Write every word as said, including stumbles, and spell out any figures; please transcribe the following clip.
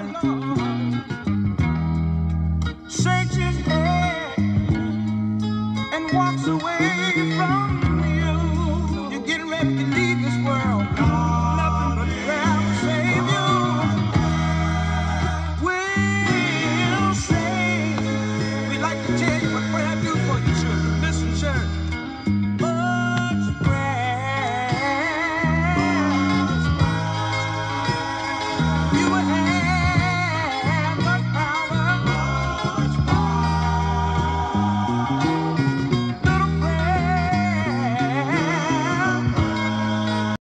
Lord, shakes his head and walks away from you. You're getting ready to leave.